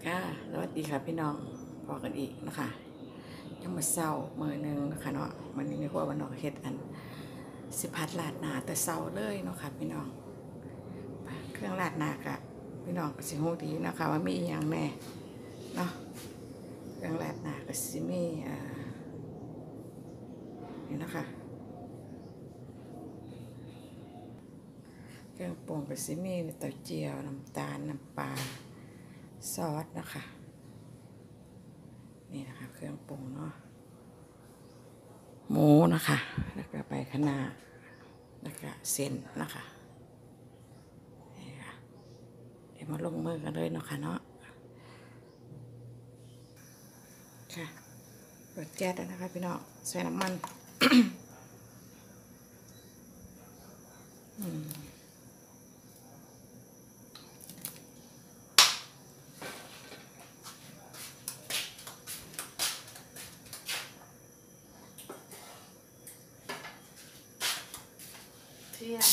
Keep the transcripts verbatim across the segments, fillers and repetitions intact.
ค่ะสวัสดีค่ะพี่น้องพอกันอีกนะคะยังมาเศร้ามือหนึ่งนะคะเนาะวันนี้ในครัววันนอกเฮ็ดอันสิพัดลาดหนาแต่เศร้าเลยเนาะค่ะพี่น้องเครื่องลาดหนากะพี่น้องก็สิฮู้ดีนะคะว่ามีอย่างแน่เนาะเครื่องลาดหนาก็สิมีอ่านี่นะคะเครื่องปรุงก็สิมีเต้าเจี้ยวน้ำตาลน้ำปลาซอสนะคะนี่นะคะเครื่องปรุงเนาะหมูนะคะแล้วก็ใบคะน้าแล้วก็เส้นนะคะนี่ค่ะเดี๋ยวมาลงมือกันเลยเนาะค่ะเนาะค่ะเปิดแก๊สแล้วนะคะพี่น้องใส่น้ำมันอืมเที่ยง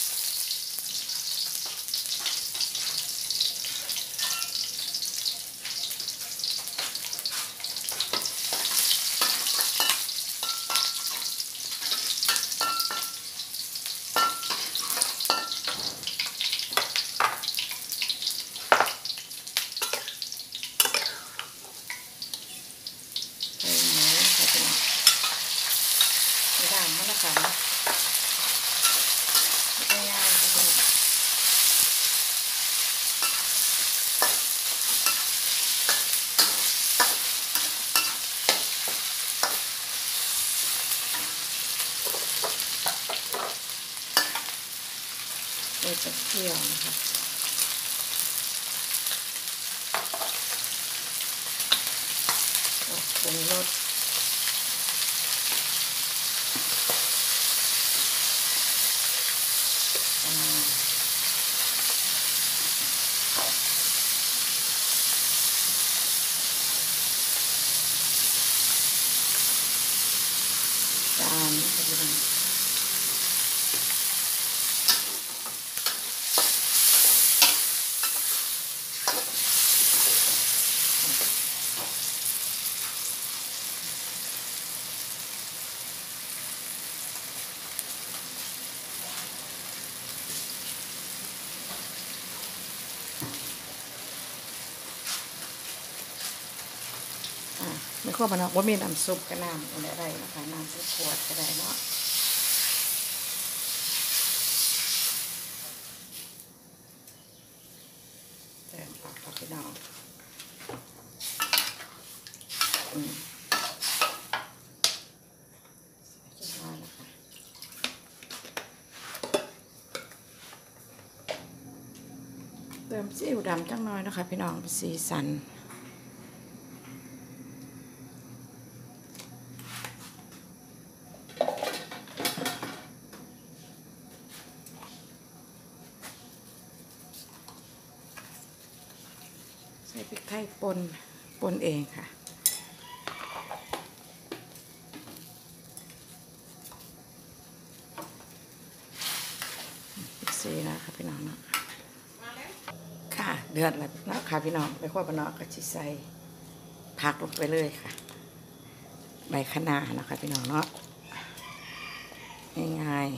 ใส่หมูนะคะพี่น้องไม่ดำมันนะคะไม่ง่ายค่ะพี่น้องโดยจะเที่ยวนะคะปรุงรสจานนะคะพี่น้องไม่ควรมันว่ามีน้ำซุปกับน้ำอะไรนะคะน้ำซุปขวดก็ได้เนาะเติมผักค่ะพี่น้องอืมใส่น้อยนะคะเติมซีอิ๊วดำจังน้อยนะคะพี่น้องเป็นสีสันใส่พริกไทยป่นป่นเองค่ะพริกซีนะคะพี่น้องเนาะค่ะเดือดแล้วนะค่ะพี่น้องไปคั่วปนอกก็ชิใส่ผักลงไปเลยค่ะใบคะน้านะคะพี่น้องเนาะง่าย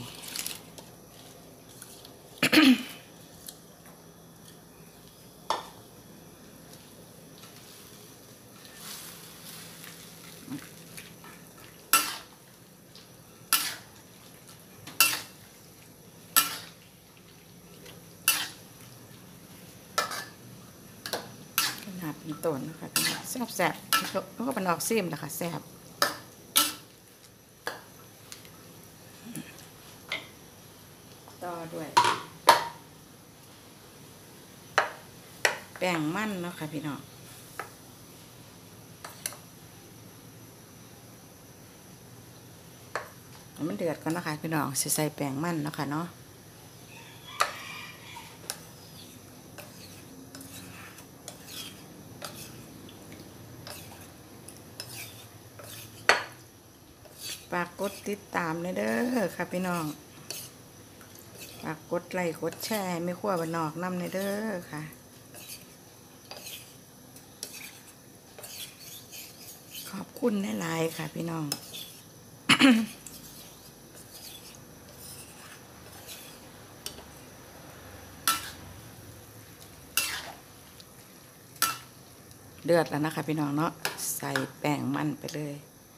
ๆขนาดเป็นต้นนะคะพี่น้องแซ่บแซ่บแล้วก็ปนอกซิมนะคะแซ่บต่อด้วยแป้งมันเนาะค่ะพี่น้องมันเดือดก่อนนะคะพี่น้องใส่แป้งมันเนาะค่ะเนาะฝากกดติดตามเลยเด้อค่ะพี่น้องฝากกดไลค์กดแชร์ไม่ขั้วบ้านนอกนำเลยเด้อค่ะคุณหลายๆค่ะพี่น้อง เดือดแล้วนะคะพี่น้องเนาะใส่แป้งมันไปเลย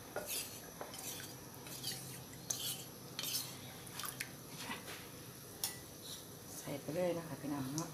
ใส่ไปเลยนะคะพี่น้องเนาะ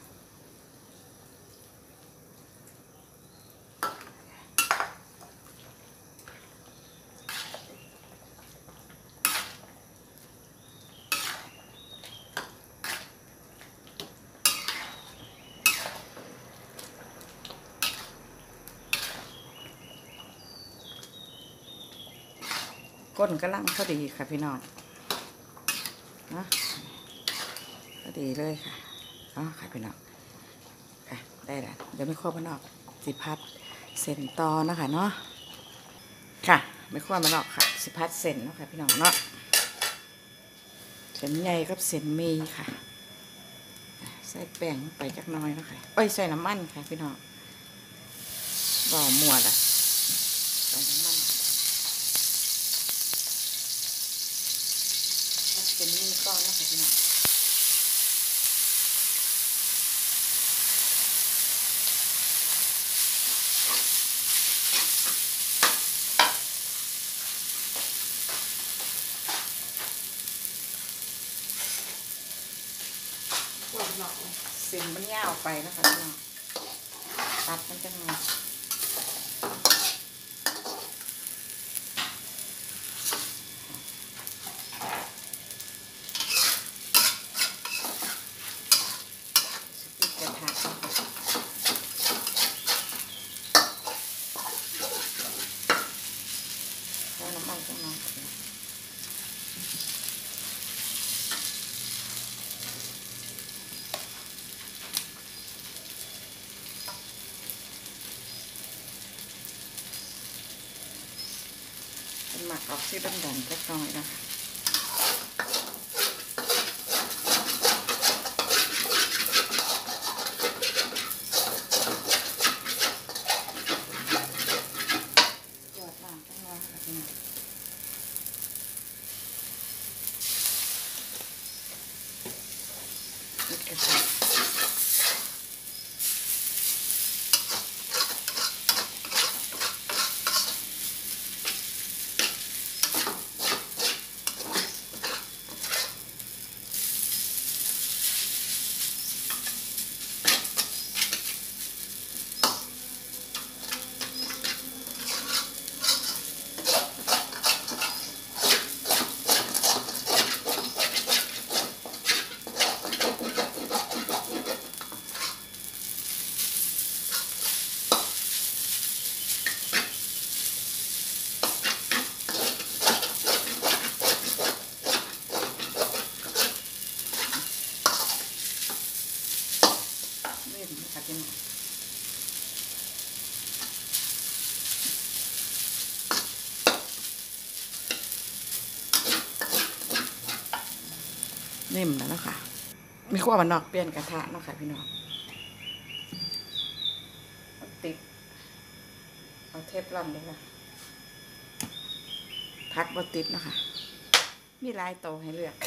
ก้นกำลังพอดีค่ะพี่น้องนะพอดีเลยค่ะอ๋อค่ะพี่น้องค่ะได้แล้วเดี๋ยวไม่ครัวมันออกสิพัดเส้นตอนะคะเนาะค่ะไม่ครัวมันออกค่ะสิพัดเส้นเนาะค่ะพี่น้องเนาะเส้นใหญ่กับเส้นมีค่ะใส่แป้งไปจักน้อยเนาะค่ะเอ้ยใส่น้ำมันค่ะพี่น้องบ่มัวละใส่น้ำมันเป็นมีก้อนนะคะพี่น้องเส้นมันยาวไปนะคะพี่น้องตัดมันจะงอปิดกระทะแล้วน้ำมันจะงอหมักออกที่ดำๆก็น้อยนะคะหยอดน้ำก็น้อยค่ะพี่น้องปิดกระทะเล่นนะคะพี่น้องนิ่มแล้วนะคะมีขั้วมันนอกเปลี่ยนกระทะเนาะค่ะพี่น้องติดเอาเทปล่อนเลยค่ะพัดบติดนะคะมีลายโตให้เลือก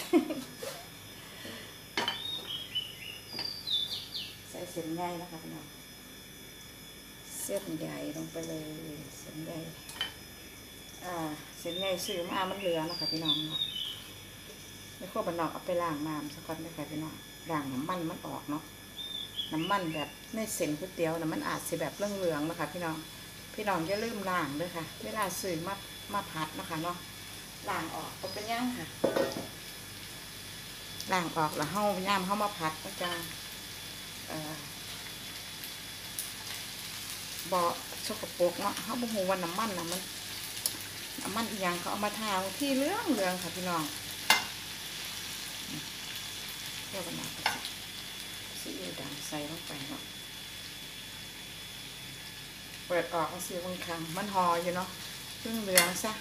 ใส่เส้นใหญ่นะคะพี่น้องเส้นใหญ่ลงไปเลยเส้นใหญ่อ่าเส้นใหญ่ซื้อมามันเหลือนะคะพี่น้องเนาะไม่ขั้วมันนอกเอาไปล้างน้ำสักก่อนนะคะพี่น้องล้างน้ำมันมันออกเนาะน้ำมันแบบในเส้นก๋วยเตี๋ยวนะมันอาจจะแบบเหลืองๆนะคะพี่น้องพี่น้องอย่าลืมล้างด้วยค่ะเวลาซื้อมามาผัดนะคะเนาะล้างออกก็เป็นยังค่ะล้างออกแล้วเฮาย่ามเฮามาผัดก็จะเอ่อบ่สกปรกเนาะเฮาบ่ฮู้ว่าน้ำมันน่ะมันน้ำมันอีหยังเขาเอามาทาที่เหลืองเหลืองค่ะพี่น้องเที่ยวกันมาซีอิ๊วดำใส่ลงไปเนาะเปิดออกเอาซีอิ๊วบางครั้งมันห่ออยู่เนาะเพิ่งเหลืองซะ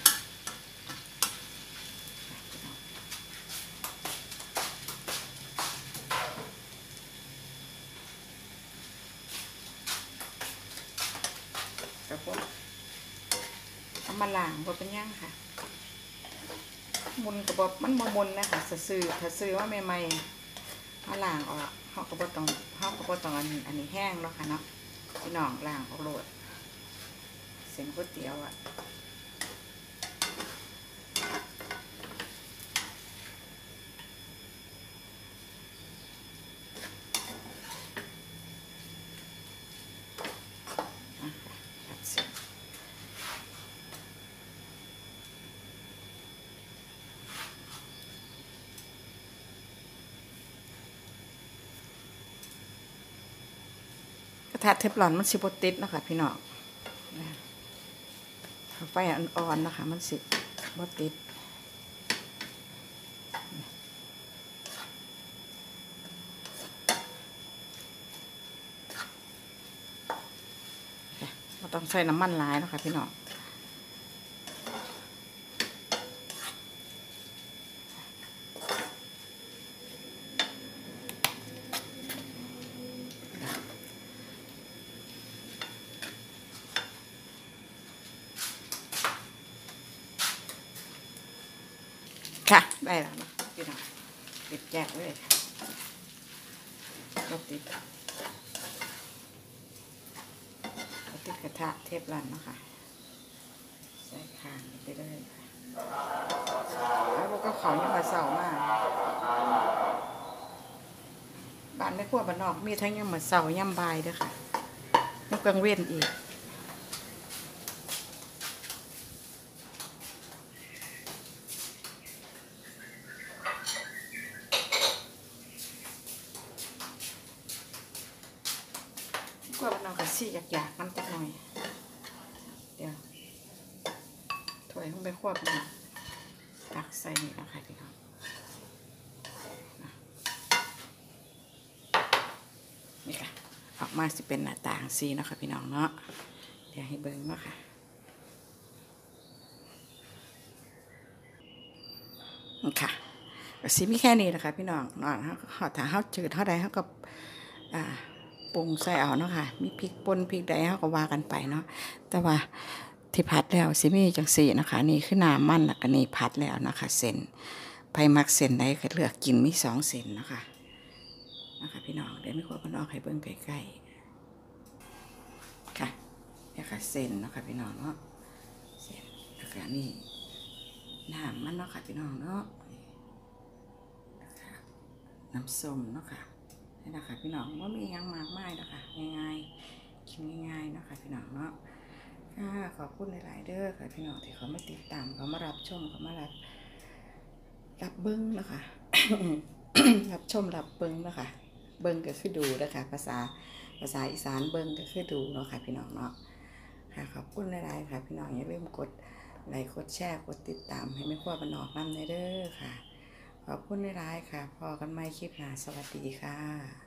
กับพวกมาล้างบ่เป็นยังค่ะมุนกระบอกมันบ่มุนนะคะซื้อถ้าซื้อว่าใหม่ๆมาล้างออกเขาก็บ่ต้องเขาก็บ่ต้องอันนี้อันนี้แห้งแล้วค่ะเนาะพี่น้องล้างออกโลดเส้นก๋วยเตี๋ยวอ่ะกระทะเทฟลอนมันสิบติดนะคะพี่น้องไฟอ่อนๆนะคะมันสิบติดเราต้องใส่น้ำมันหลายนะคะพี่น้องค่ะได้แล้วนะพี่น้องปิดแก๊สเลยก็ติดก็ติดกระทะเทฟลอนเนาะค่ะใส่ข้างไปเลยแล้วก็เขายังมาเสามากบ้านในครัวบ้านนอกมีทั้งยังมาเสาย่ำบายด้วยค่ะยังกังเว้นอีกกว่าเราก็ซี่อยากๆมันจักหน่อยเดี๋ยวถ้วยลงไปควบมันตักใส่นี่แล้วค่ะพี่น้องนี่ค่ะออกมาสิเป็นหน้าต่างซีนะคะพี่น้องเนาะเดี๋ยวให้เบิ้งเนาะค่ะค่ะซีมีแค่นี้นะคะพี่น้องนอนเขาถ้าเขาจืดเท่าใดเขาก็อ่าปรุงใส่เอาเนาะค่ะมีพริกป่นพริกใดเขาก็ว่ากันไปเนาะแต่ว่าที่ผัดแล้วสิมีจังสี่นะคะนี่คือน้ำมันแล้วก็นี่ผัดแล้วนะคะเส้นไผ่มักเส้นใดก็เลือกกินมีสองเส้นนะคะนะคะพี่น้องเดี๋ยวไม่ควรพี่น้องให้เบิ่งใกล้ๆค่ะนี่ค่ะเส้นนะคะพี่น้องเนาะเส้นแล้วก็นี่น้ำมันเนาะค่ะพี่น้องเนาะน้ำส้มเนาะค่ะนี่นะคะพี่น้องว่ามียังมากมายนะคะง่ายๆกินง่ายๆเนาะค่ะพี่น้องเนาะค่ะขอบคุณหลายๆเด้อค่ะพี่น้องที่เขามาติดตามเขามารับชมเขามารับรับเบิ้งนะคะ รับชมรับเบิ้งนะคะเบิ้งก็คือดูนะคะภาษาภาษาอีสานเบิ้งก็คือดูเนาะค่ะพี่น้องเนาะค่ะขอบคุณหลายๆค่ะพี่น้องอย่าลืมกดไลค์กดแชร์กดติดตามให้แม่ครัวบ้านนอกนำเด้อค่ะขอบคุณหลายๆค่ะพอกันใหม่คลิปหน้าสวัสดีค่ะ